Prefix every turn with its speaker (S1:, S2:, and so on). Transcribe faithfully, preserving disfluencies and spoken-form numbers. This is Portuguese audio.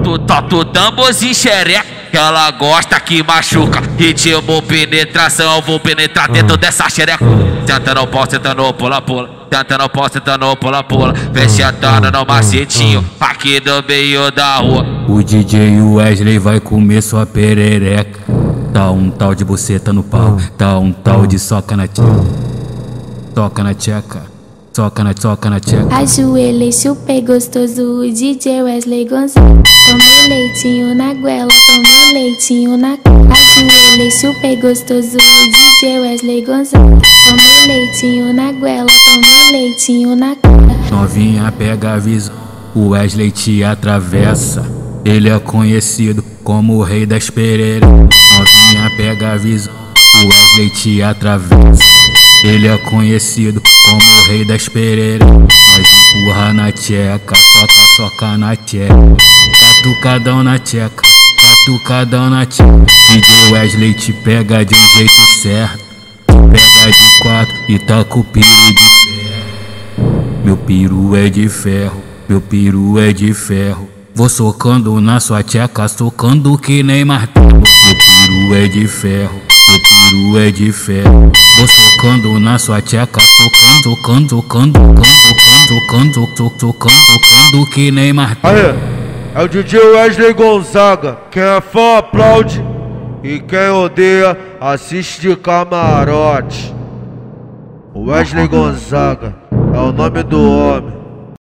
S1: tu, tá tu tamborzinho xereca, que ela gosta que machuca. Ritmo penetração, eu vou penetrar dentro dessa xereca. Senta no pau, senta no pula, pula. Senta no pau, senta no pula, pula. Vem sentando no macetinho, aqui do meio da rua.
S2: O D J Wesley vai comer sua perereca. Tá um tal de buceta no pau, tá um tal de soca na tcheca. Soca na tcheca, soca na, soca na tcheca.
S3: Ajoelhei, chupei gostoso o D J Wesley Gonzaga. Tomei leitinho na goela, tomei leitinho na cara. Ajoelhei, chupei gostoso o D J Wesley Gonzaga. Tomei leitinho na goela, tomei leitinho na cara.
S2: Novinha pega a visão, o Wesley te atravessa. Ele é conhecido como o rei das pereiras. Novinha pega a visão, o Wesley te atravessa. Ele é conhecido como o rei das pereiras. Nós empurra na tcheca, soca, soca na tcheca. Catucadão na tcheca, catucadão na tcheca. D J Wesley te pega de um jeito certo. Te pega de quatro e taca o piru de ferro. Meu piru é de ferro, meu piru é de ferro. Vou socando na sua tcheca, socando que nem martelo. Meu piru é de ferro, meu peru é de ferro. Vou socando na sua tcheca, socando, socando, socando, socando, socando, socando, socando, socando que nem martelo.
S4: Aê, é o D J Wesley Gonzaga. Quem é fã aplaude e quem odeia assiste de camarote. O Wesley Gonzaga é o nome do homem.